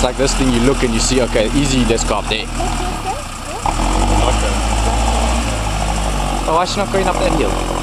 It's like this thing, you look and you see, okay, easy, let's go up there. Oh, why is she not going up that hill?